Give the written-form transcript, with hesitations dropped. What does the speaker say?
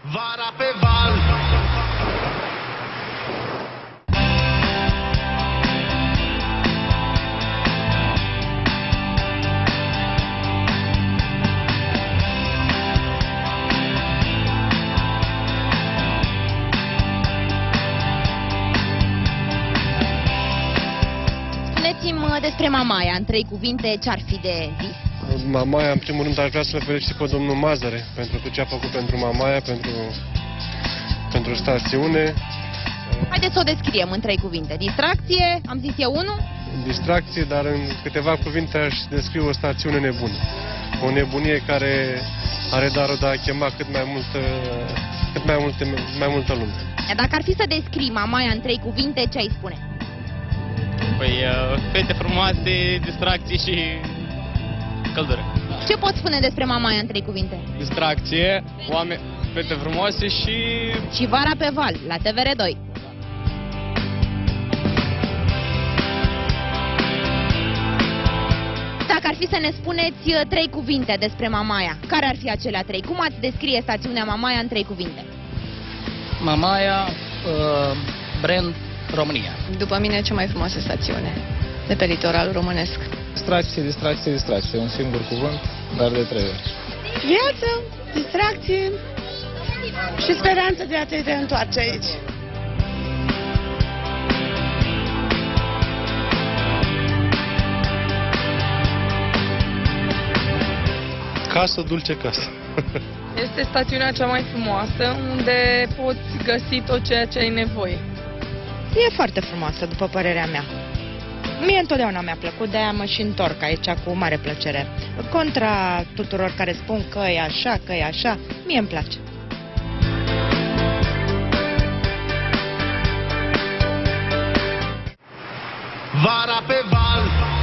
Vara pe val. Spuneți-mi despre Mamaia, în 3 cuvinte, ce-ar fi de zis? Mamaia, în primul rând, aș vrea să-l felicit pe domnul Mazăre pentru tot ce a făcut pentru Mamaia, pentru stațiune. Haideți să o descriem în 3 cuvinte. Distracție, am zis eu 1. Distracție, dar în câteva cuvinte aș descrie o stațiune nebună. O nebunie care are darul de a chema cât mai multă lume. Dacă ar fi să descrii Mamaia în 3 cuvinte, ce ai spune? Păi, fete frumoase, distracție și căldură. Ce poți spune despre Mamaia în 3 cuvinte? Distracție, oameni, fete frumoase și... Și Vara pe val, la TVR2. Dacă ar fi să ne spuneți 3 cuvinte despre Mamaia, care ar fi acelea 3? Cum ați descrie stațiunea Mamaia în 3 cuvinte? Mamaia, brand România. După mine, cea mai frumoasă stațiune de pe litoralul românesc. Distracție, distracție, distracție. Un singur cuvânt, dar de 3 ori. Viață, distracție și speranță de a te reîntoarce aici. Casă, dulce casă. Este stațiunea cea mai frumoasă, unde poți găsi tot ceea ce ai nevoie. E foarte frumoasă, după părerea mea. Mie întotdeauna mi-a plăcut, de-aia mă și întorc aici cu mare plăcere. Contra tuturor care spun că e așa, că e așa, mie îmi place. Vara pe val.